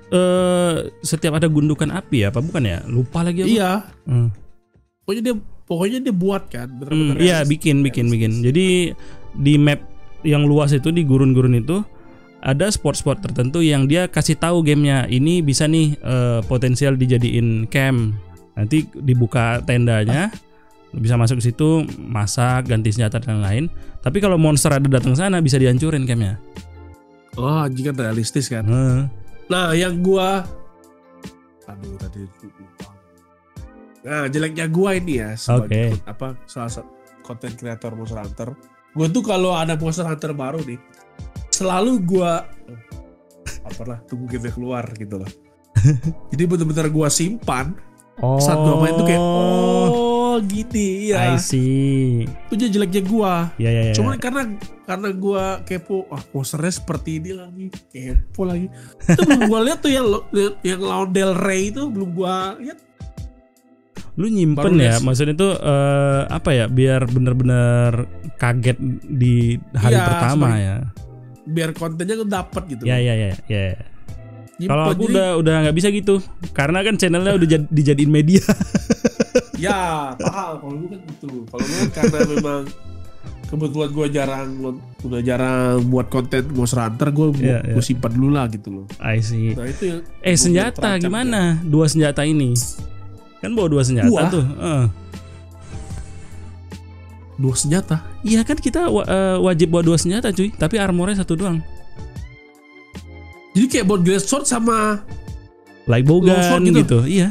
setiap ada gundukan api ya, apa bukan ya? Lupa lagi aku. Iya. Hmm. Pokoknya dia buat kan. bener-bener Iya, realistis. bikin. Jadi di map yang luas itu, di gurun-gurun itu ada spot-spot tertentu yang dia kasih tahu gamenya, ini bisa nih potensial dijadiin camp. Nanti dibuka tendanya, bisa masuk ke situ, masak, ganti senjata dan lain. Tapi kalau monster ada datang sana bisa dihancurin campnya. Oh, anjing kan realistis kan. Nah, yang gua tadi lupa. Nah, jeleknya gua ini ya sebagai salah satu konten kreator Monster Hunter. Gua tuh kalau ada Monster Hunter baru nih, selalu gua tunggu game keluar gitu loh. Jadi bener-bener gua simpan. Saat gua main tuh kayak gini ya. I see. Itu aja jeleknya gua. Ya. Cuman karena gua kepo, monsternya seperti ini lagi, kepo lagi. Itu belum gua lihat tuh yang lawan Del Rey itu belum gua lihat. Lu nyimpen Baru ya, les. maksudnya tuh biar bener-bener kaget di hari Iya, pertama sebagai- ya. Biar kontennya tuh dapat gitu. Ya. Nyimpen, Kalau aku jadi- udah nggak bisa gitu, karena kan channelnya udah dijadiin media. ya paham. Kalau lu kan gitu. Kalau lu kan karena memang kebetulan gua udah jarang buat konten Monster Hunter, gua Iya. simpan dulu lah gitu loh. I see. Nah itu yang Senjata terancam gimana? Dua senjata ini. Kan bawa dua senjata Dua? tuh. ya. Dua senjata. Iya kan kita wajib bawa dua senjata cuy, tapi armornya satu doang. Jadi kayak buat great sword sama Like bowgun Longsword gitu. gitu? Iya.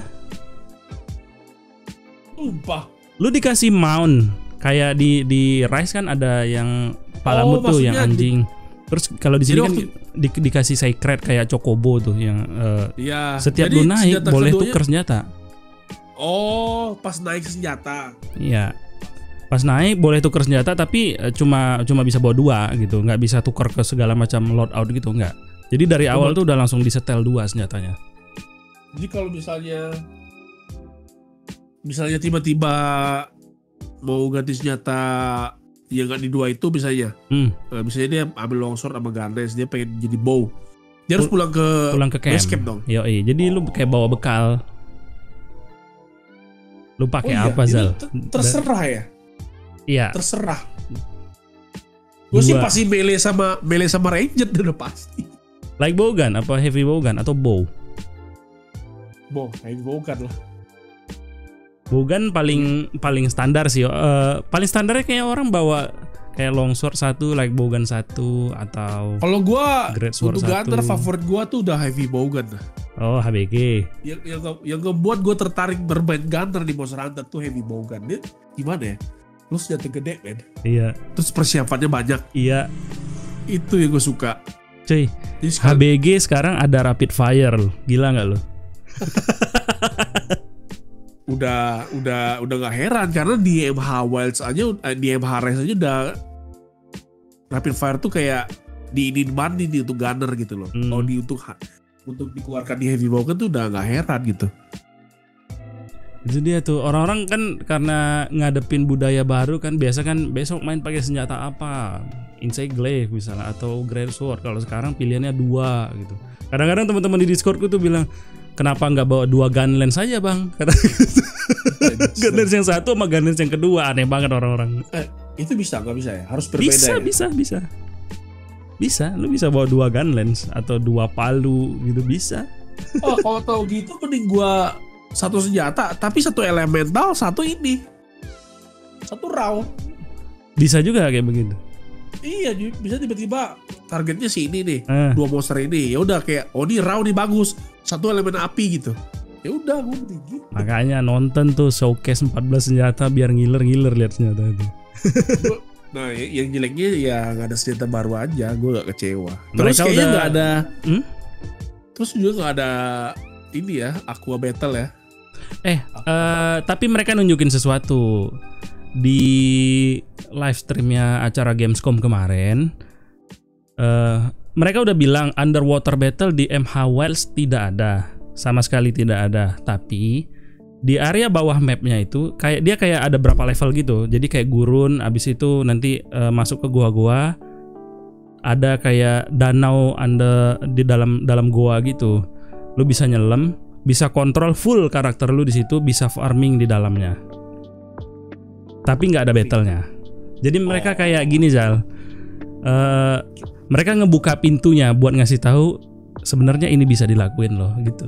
Sumpah. Lu dikasih mount kayak di Rise kan ada yang palamu tuh yang maksudnya anjing. Terus kalau di sini Jadi kan dikasih secret kayak chocobo tuh yang Iya. setiap jadi lu naik senjata boleh keduanya- tuker senjata. Oh, pas naik senjata. Iya. Pas naik boleh tuker senjata, tapi cuma bisa bawa dua gitu, nggak bisa tuker ke segala macam loadout gitu, nggak. Jadi dari awal tuh udah langsung disetel dua senjatanya. Jadi kalau misalnya tiba-tiba mau ganti senjata yang nggak di dua itu misalnya, misalnya dia ambil longsword sama Ganes, dia pengen jadi bow, dia harus pulang ke camp. base camp dong. Yoi, jadi lu kayak bawa bekal. Lu pakai iya, apa, itu Zal? terserah ya. Iya. Terserah. Gue sih Dua. pasti melee sama ranger udah pasti. Like bowgun apa heavy bowgun atau bow? Bow, kayak bowgun lah. Bowgun paling standar sih. Paling standarnya kayak orang bawa kayak longsword satu, like bowgun satu, atau Kalau gua Great sword untuk gunner satu. favorit gua tuh udah heavy bowgun lah. oh HBG. Yang ngebuat gue tertarik bermain gunner di Monster Hunter tuh heavy bowgun. Dia gimana ya? Lu senjata gede men. Iya. Terus persiapannya banyak. Iya. Itu yang gue suka. Cuy, Jadi sekarang HBG sekarang ada rapid fire loh. Gila nggak lo? udah gak heran karena di MH Wilds aja, di MH Res aja rapid fire tuh kayak diinin mandi nih untuk gunner gitu loh. Kalau untuk dikeluarkan di heavy weapon tuh udah nggak heran gitu. Itu dia tuh, orang-orang kan karena ngadepin budaya baru kan, biasa kan besok main pakai senjata apa, Insect Glaive misalnya atau Great Sword. Kalau sekarang pilihannya 2 gitu. Kadang-kadang teman-teman di Discordku tuh bilang, kenapa nggak bawa 2 gunlance saja bang? Karena gunlance yang satu sama gunlance yang kedua, aneh banget orang-orang. Itu bisa nggak bisa ya? Harus berbeda. Bisa. Lu bisa bawa 2 gunlance atau 2 palu gitu bisa. Oh, kalau tahu gitu mending gua satu senjata tapi satu elemental, satu raw. Bisa juga kayak begitu. Iya, bisa tiba-tiba targetnya si ini nih, 2 monster ini. Ya udah kayak ini raw nih bagus, satu elemen api gitu. Ya udah gue gitu. Makanya nonton tuh showcase 14 senjata biar ngiler lihat senjata itu. Nah, yang jeleknya ya nggak ada senjata baru aja, gue nggak kecewa. Terus Mereka kayaknya udah nggak ada. Terus juga nggak ada ini ya, Aqua Battle ya. Tapi mereka nunjukin sesuatu di live streamnya acara Gamescom kemarin. Mereka udah bilang underwater battle di MH Wilds tidak ada, sama sekali tidak ada. Tapi di area bawah mapnya itu kayak ada berapa level gitu. Jadi kayak gurun, abis itu nanti masuk ke gua-gua. Ada kayak danau di dalam gua gitu. Lu bisa nyelam, bisa kontrol full karakter lu di situ, bisa farming di dalamnya. Tapi nggak ada battle-nya. Jadi mereka kayak gini Zal. Mereka ngebuka pintunya buat ngasih tahu sebenarnya ini bisa dilakuin loh gitu.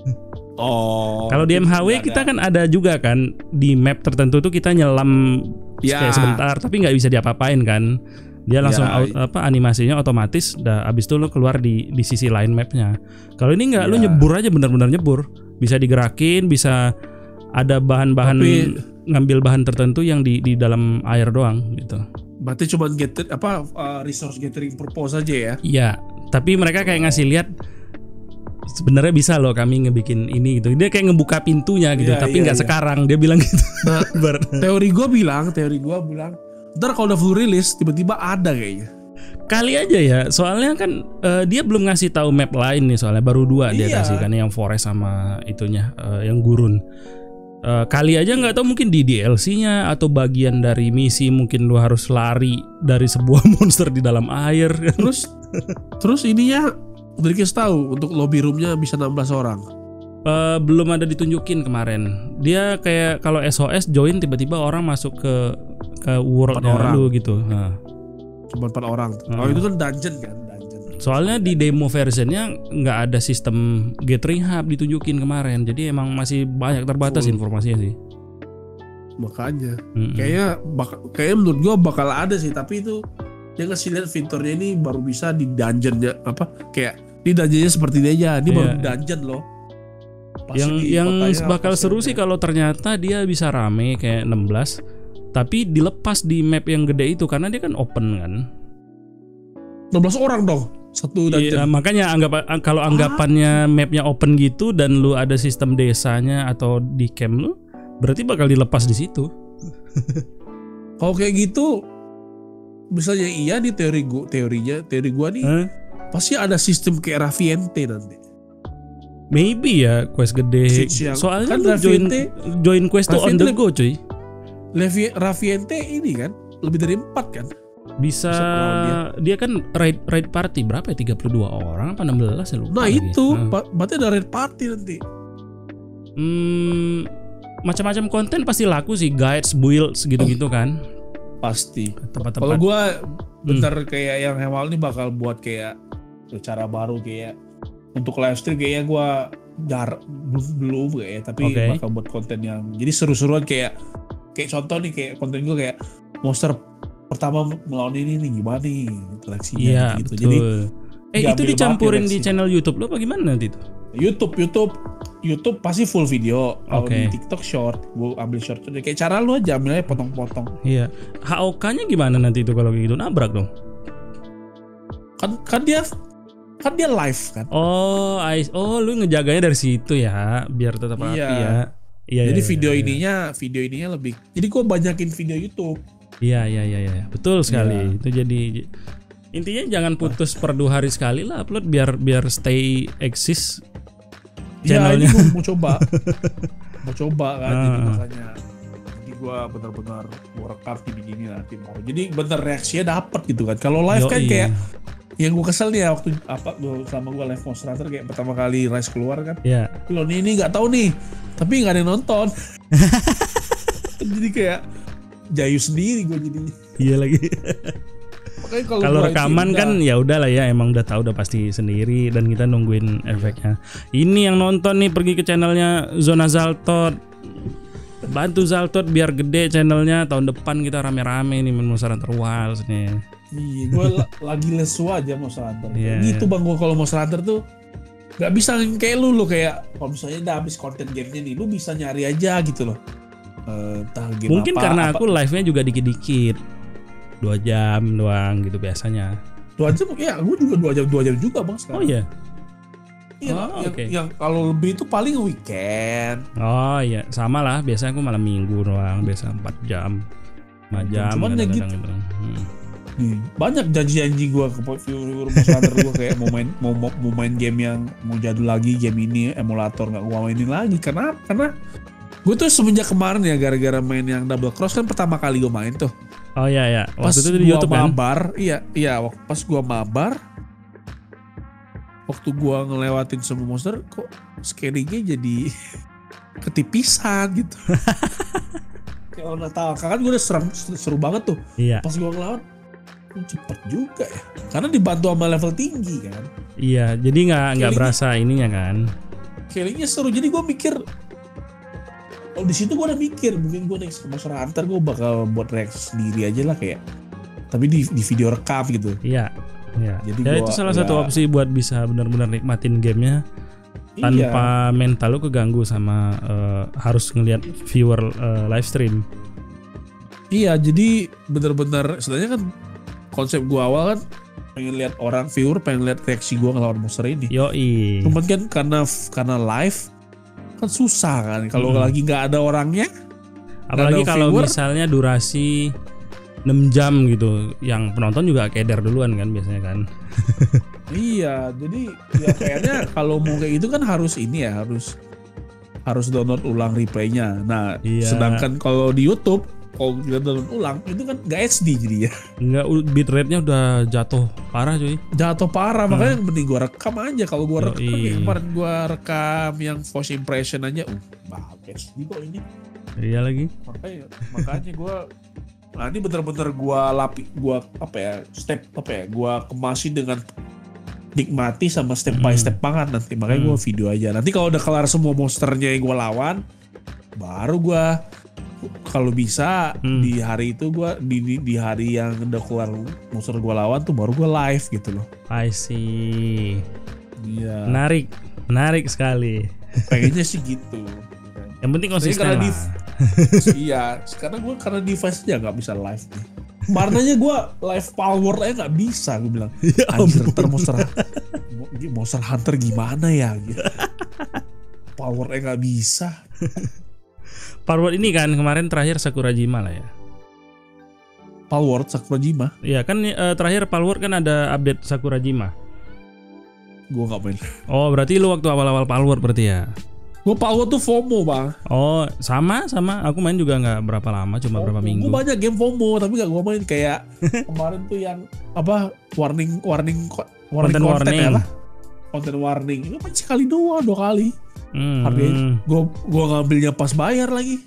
Kalau di MHW kita kan ada juga kan di map tertentu tuh kita nyelam kayak sebentar tapi nggak bisa diapa-apain kan. Dia langsung animasinya otomatis, abis itu lo keluar di sisi lain mapnya. Kalau ini nggak, lo nyebur aja, benar-benar nyebur. Bisa digerakin, bisa ada bahan-bahan, ngambil bahan tertentu yang di dalam air doang gitu. Berarti cuma resource gathering purpose aja ya? Iya, tapi mereka kayak ngasih lihat sebenarnya bisa loh kami ngebikin ini gitu. Dia kayak ngebuka pintunya gitu, tapi nggak sekarang. Dia bilang gitu. Nah, teori gue bilang ntar kalau udah full rilis tiba-tiba ada kayaknya. Kali aja ya, soalnya kan dia belum ngasih tahu map lain nih, soalnya baru 2 dia kasih kan, yang forest sama itunya yang gurun. Kali aja nggak tahu, mungkin di DLC-nya atau bagian dari misi, mungkin lu harus lari dari sebuah monster di dalam air. Terus ininya udah dikasih tahu untuk lobby roomnya bisa 16 orang. Belum ada ditunjukin kemarin. Dia kayak kalau SOS join tiba-tiba orang masuk ke world-nya lu gitu. Cuma 4 orang. Itu kan dungeon kan, Soalnya di demo versionnya nggak ada sistem gathering hub ditunjukin kemarin. Jadi emang masih banyak terbatas informasinya sih. Makanya kayaknya menurut gua bakal ada sih, tapi itu dia ngasih lihat fiturnya ini baru bisa di dungeonnya, kayak di dungeonnya seperti ini aja. Ini baru dungeon loh. Yang bakal seru sih kalau ternyata dia bisa rame kayak 16 tapi dilepas di map yang gede itu, karena dia kan open kan. 16 orang dong satu dungeon. Iya, makanya kalau anggapannya mapnya open gitu dan lu ada sistem desanya atau di camp lu, berarti bakal dilepas di situ. Kalau kayak gitu misalnya di teori gua nih pasti ada sistem kayak Raviente nanti. Maybe ya quest gede. Soalnya kan lu join quest tuh on the go cuy. Raviente ini kan lebih dari 4 kan. Bisa dia kan raid party berapa ya, 32 orang apa 16 ya lupa. Nah lagi. Itu berarti ada raid party nanti. Macam-macam konten pasti laku sih, guides, builds gitu-gitu kan. Pasti. Tempat-tempat. Kalau gue bentar kayak yang Hemal ini bakal buat kayak cara baru kayak untuk live stream, kayaknya gue belum kayak, tapi bakal buat konten yang jadi seru-seruan kayak contoh nih, kayak konten gue kayak monster pertama melawan ini nih gimana nih interaksinya gitu. Betul. Jadi itu dicampurin di channel YouTube lo apa gimana nanti itu? YouTube pasti full video. Kalau di TikTok short, gue ambil short kayak cara lu aja ambilnya potong-potong. Iya. HOK-nya gimana nanti itu kalau gitu, nabrak dong? Kan dia live kan. Lu ngejaganya dari situ ya, biar tetap api ya. Iya. Jadi video ininya lebih. Jadi gue banyakin video YouTube. Iya, betul sekali. Iya. Itu jadi intinya jangan putus per 2 hari sekali lah upload biar stay eksis Iya, ini channelnya. gue mau coba kan, jadi makanya jadi gue benar-benar gue rekam gini nanti baru. Jadi bener reaksinya dapet gitu kan. Kalau live kan kayak yang gue kesel nih ya waktu sama gue live Monster Hunter kayak pertama kali Rise keluar kan. Iya. Lo ini nggak tahu nih, tapi nggak ada yang nonton. Jadi kayak jayu sendiri gue jadi. Iya lagi. Kalau gua rekaman itu kan ya udahlah ya, emang udah tahu udah pasti sendiri dan kita nungguin efeknya. Ini yang nonton nih pergi ke channelnya Zona Zaltot. Bantu Zaltot biar gede channelnya, tahun depan kita rame-rame nih main Monster Hunter Wilds nih. Iya, gue lagi lesu aja Monster Hunter. Iya, Gitu bang, gue kalau Monster Hunter tuh nggak bisa kayak lu kayak kalau misalnya udah habis konten gamenya nih, lu bisa nyari aja gitu loh. Entah game Mungkin apa, karena aku live-nya juga dikit-dikit. 2 jam doang gitu biasanya. 2 jam ya, gue juga 2 jam juga bang sekarang. Oh iya. Iya, Oke. yang kalau lebih itu paling weekend. Oh iya, sama lah. Biasanya aku malam minggu doang, biasa 4 jam. 5 jam Cuman ya kadang-kadang gitu. gitu. Banyak janji-janji gue ke viewer Monster Hunter gue kayak mau main game yang mau jadul lagi, game ini emulator nggak gue mainin lagi. Karena gue tuh semenjak kemarin ya gara-gara main yang Double Cross kan pertama kali gue main tuh. Oh iya. Pas Waktu itu di YouTube kan? mabar, iya, pas gua mabar, waktu gua ngelewatin semua monster, kok scary-nya jadi ketipisan gitu. Kayak orang tahu, kan gua udah seru banget tuh. Iya. Pas gua ngelawan, cepet juga ya. Karena dibantu sama level tinggi kan. Iya, jadi nggak berasa ininya kan. Kayaknya seru, jadi gua mikir. Oh di situ gue udah mikir mungkin gue next ke Monster Hunter gue bakal buat reaksi sendiri aja lah kayak, tapi di video rekam gitu. Iya. Jadi ya itu salah satu opsi buat bisa benar-benar nikmatin gamenya tanpa mental lu keganggu sama harus ngelihat viewer live stream. Iya, jadi benar-benar sebenarnya kan konsep gue awal kan pengen lihat orang viewer, pengen lihat reaksi gue ngelawan monster ini. Yoi. Cuman kan karena live kan susah kan kalau lagi nggak ada orangnya, apalagi kalau misalnya durasi 6 jam gitu, yang penonton juga keder duluan kan biasanya kan. Iya, jadi ya kayaknya kalau mau kayak gitu kan harus ini ya, harus download ulang replaynya. Nah, sedangkan kalau di YouTube kalau kita download ulang itu kan nggak HD jadi ya. Nggak, bitrate-nya udah jatuh parah cuy. Jatuh parah, makanya mending gua rekam aja. Kalau gua rekam kayak kemarin gua rekam yang first impression aja, bagus HD kok ini. Iya lagi. Makanya gua ini bener-bener gua gua kemasin dengan nikmati sama step by step banget nanti. Makanya gua video aja. Nanti kalau udah kelar semua monsternya yang gua lawan, baru gua kalau bisa di hari itu gua di hari yang udah keluar monster gua lawan tuh baru gua live gitu loh. I see. Iya. Menarik sekali. Pengennya sih gitu. Yang penting konsisten lah. Iya, sekarang gue karena device aja nggak bisa live nih. Kemarin aja gue live power aja nggak bisa, gue bilang. Anjir, Monster Hunter gimana ya? Gitu. Power aja nggak bisa. Palworld ini kan kemarin terakhir Sakurajima lah ya. Palworld Sakurajima? Iya kan terakhir Palworld kan ada update Sakurajima. Gue nggak main. Oh berarti lu waktu awal-awal Palworld berarti ya? Gue Palworld tuh FOMO bang. Oh sama. Aku main juga nggak berapa lama, cuma berapa minggu. Gue banyak game FOMO tapi nggak gue main. Kayak kemarin tuh yang apa warning Konten warning itu kan sekali doang, 2 kali. Harganya gue ngambilnya pas bayar lagi.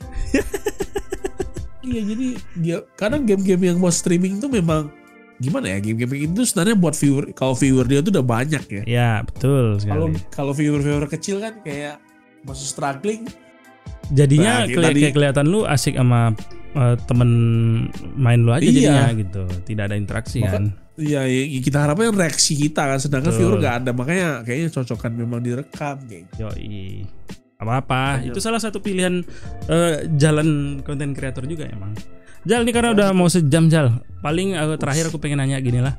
Iya, jadi dia kadang game-game yang mau streaming tuh memang gimana ya, game-game itu sebenarnya buat viewer, kalau viewer dia tuh udah banyak ya. Ya betul sekali. Kalau viewer kecil kan kayak masih struggling. Jadinya kelihatan lu asik sama temen main lu aja jadinya gitu. Tidak ada interaksi kan. Iya, kita harapnya reaksi kita kan, sedangkan viewer gak ada, makanya kayaknya cocokan memang direkam kayak gitu. Yoi. Apa-apa, itu salah satu pilihan jalan konten kreator juga emang. Jal, ini karena udah mau sejam Jal. Paling terakhir aku pengen nanya gini lah.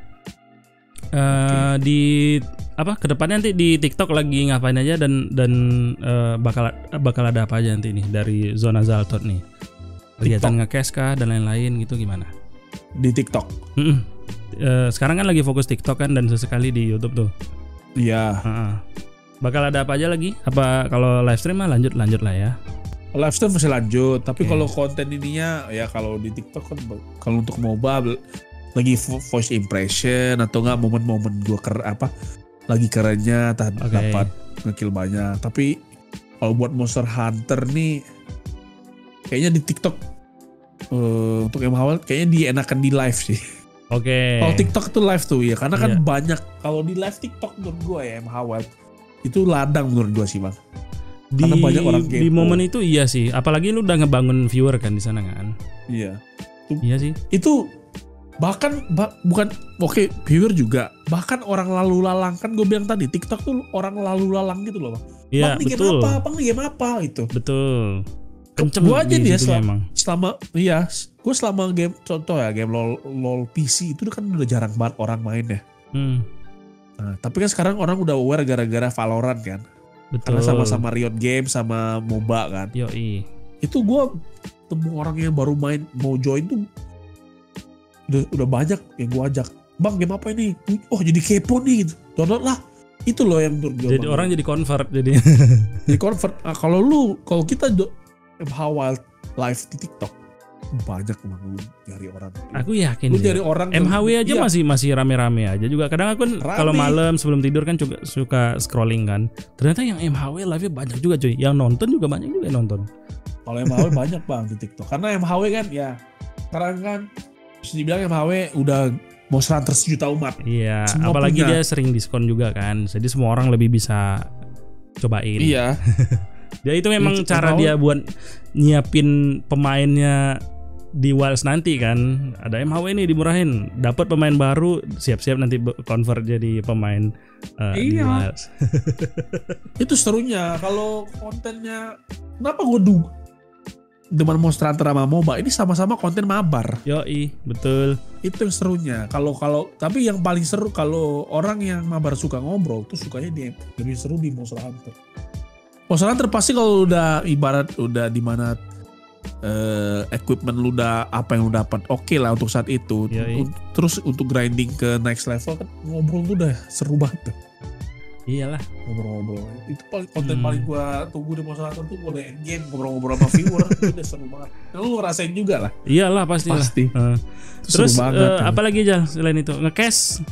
Di apa kedepannya nanti di TikTok lagi ngapain aja dan bakal ada apa aja nanti nih dari Zona Zaltot nih. kegiatan nge-cash kah dan lain-lain gitu gimana? Di TikTok. Sekarang kan lagi fokus TikTok kan dan sesekali di YouTube tuh. Iya. Bakal ada apa aja lagi? Apa kalau live stream mah lanjut lah ya? Live stream masih lanjut, tapi kalau konten ininya ya kalau di TikTok kan kalau untuk MOBA lagi voice impression atau enggak momen-momen gue lagi kerennya dapat ngekill banyak. Tapi kalau buat Monster Hunter nih kayaknya di TikTok untuk MHW kayaknya dienakan di live sih. Kalau TikTok tuh live tuh ya karena kan banyak kalau di live TikTok menurut gue ya MHW itu ladang menurut gue sih bang. Karena banyak orang di momen itu iya sih, apalagi lu udah ngebangun viewer kan di sana kan. Iya. Iya sih. Itu bahkan bukan viewer juga, bahkan orang lalu lalang kan gue bilang tadi TikTok tuh orang lalu lalang gitu loh bang. Iya betul. Bang ini game apa itu. Betul. Kenceng gue aja dia selama game contoh ya game LOL PC itu kan udah jarang banget orang main ya. Nah, tapi kan sekarang orang udah aware gara-gara Valorant kan. Betul. Karena sama-sama Riot Games sama MOBA kan. Yoi. Itu gue temu orang yang baru main mau join tuh udah banyak yang gue ajak. Bang game apa ini? Oh jadi kepo nih gitu. Download lah. Itu loh yang menurut gue. Jadi orang jadi convert jadi. Jadi convert. Nah, kalau kita MHW live di TikTok banyak banget lu nyari orang. Aku yakin lu nyari orang MHW aja masih rame-rame aja juga. Kadang aku kalau malam sebelum tidur kan juga suka scrolling kan. Ternyata yang MHW live-nya banyak juga cuy. Yang nonton juga banyak juga yang nonton. Kalau MHW banyak bang di TikTok. Karena MHW kan ya sekarang kan bisa dibilang MHW udah Monster Hunter 1 juta umat. Iya, semua apalagi punya. Dia sering diskon juga kan. Jadi semua orang lebih bisa cobain. Iya. Dia itu memang cara dia buat nyiapin pemainnya di Wilds nanti kan. Ada MHW nih dimurahin, dapat pemain baru, siap-siap nanti convert jadi pemain di Wilds. Itu serunya kalau kontennya. Kenapa gue demen Monster Hunter sama MOBA ini sama-sama konten mabar. Yoi, betul. Itu yang serunya. Kalau tapi yang paling seru kalau orang yang mabar suka ngobrol tuh sukanya dia lebih seru di Monster Hunter. Monster Hunter pasti kalau udah ibarat udah di mana equipment lu udah apa yang lu dapat oke lah untuk saat itu. Terus untuk grinding ke next level kan ngobrol tuh udah seru banget. Iyalah ngobrol-ngobrol itu konten paling gua tunggu di Monster Hunter tuh gua udah endgame ngobrol-ngobrol sama viewer itu udah seru banget. Lu ngerasain juga lah. Iyalah pasti. Terus apalagi aja selain itu nge-cash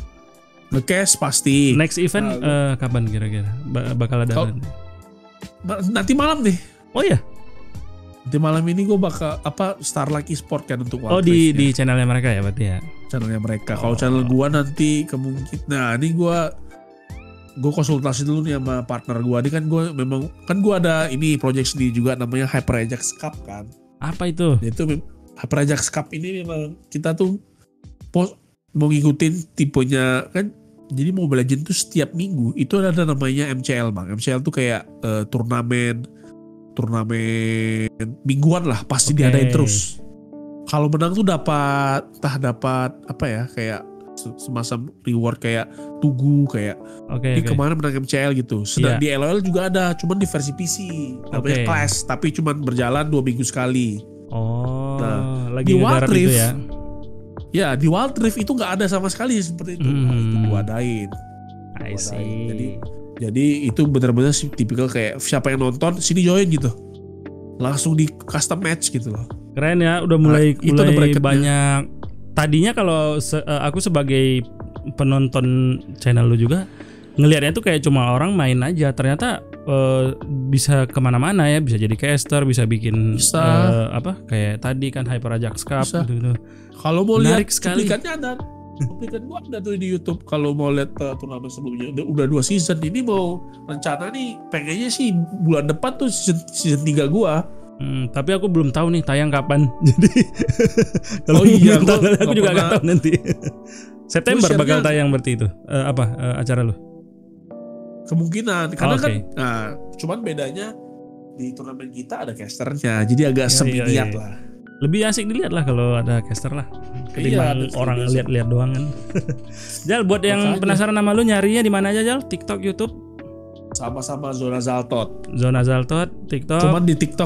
pasti. Next event kapan kira-kira bakal ada? Nanti malam nih. Oh ya. Nanti malam ini gue bakal Starlight Esport kan untuk Wild Rift di channelnya mereka ya berarti ya. Channelnya mereka. Kalau channel gue nanti kemungkinan. Nah ini gue konsultasi dulu nih sama partner gue. Ini kan gue memang kan gue ada ini project sendiri juga namanya Hyper Ajax Cup kan. Apa itu? Itu Hyper Ajax Cup ini memang kita tuh mau ngikutin tipenya kan. Jadi Mobile Legends tuh setiap minggu itu ada namanya MCL bang. MCL tuh kayak turnamen mingguan lah pasti diadain terus. Kalau menang tuh dapat apa ya kayak semacam reward kayak tugu kayak kemarin menang MCL gitu. Sedang di LOL juga ada, cuman di versi PC namanya Clash tapi cuman berjalan 2 minggu sekali. Lagi di Wild Rift ya. Ya di Wild Rift itu nggak ada sama sekali seperti itu. Itu gua adain. I see. Jadi itu benar-benar tipikal kayak siapa yang nonton sini join gitu. Langsung di custom match gitu loh. Keren ya, udah mulai banyak. Tadinya kalau aku sebagai penonton channel lu juga ngelihatnya tuh kayak cuma orang main aja. Ternyata bisa kemana-mana ya, bisa jadi caster, bisa bikin kayak tadi kan Hyper Ajax Cup gitu. Kalau mau lihat cuplikannya ada. Cuplikan gua ada tuh di YouTube. Kalau mau lihat turnamen sebelumnya udah 2 season. Ini mau rencana nih pengennya sih bulan depan tuh season 3 gua. Tapi aku belum tahu nih tayang kapan. Jadi kalau aku juga nggak tahu nanti. September bakal tayang berarti itu. Acara lu? Kemungkinan karena kan cuman bedanya di turnamen kita ada casternya. Jadi agak seminiat lah. Lebih asik dilihat lah kalau ada caster lah. Ketimbang orang lihat-lihat doang kan. Jal, buat yang penasaran nama lu nyarinya di mana aja Jal? TikTok, YouTube? Sama-sama Zona Zaltot, TikTok. Cuman di TikTok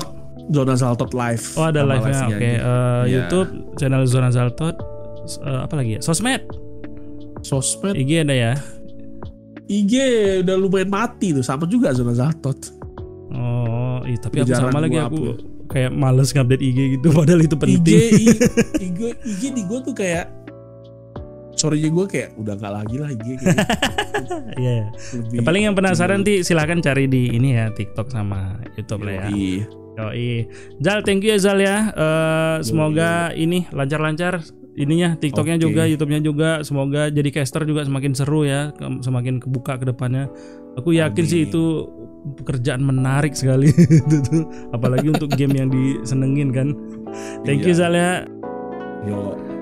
Zona Zaltot live. Oh ada Tambah live-nya. live-nya Oke. aja. Iya. YouTube channel Zona Zaltot. Apa lagi ya? Sosmed IG ada ya. IG udah lumayan mati tuh, sama juga Zona Zaltot. Oh iya, tapi aku Jarang sama lagi gua aku upload. kayak males ngupdate IG gitu padahal itu penting. IG di gue tuh kayak sorenya gue kayak udah gak lagi lah IG kayak Iya. Ya, paling yang penasaran nanti silahkan cari di ini ya TikTok sama YouTube lah ya. Yoi. Zal, thank you ya Zal ya. Semoga ini lancar-lancar ininya TikToknya juga, YouTube-nya juga. Semoga jadi caster juga semakin seru ya, semakin kebuka ke depannya. Aku yakin sih itu pekerjaan menarik sekali itu tuh. Apalagi untuk game yang disenengin kan. Thank you Zal ya. Yo.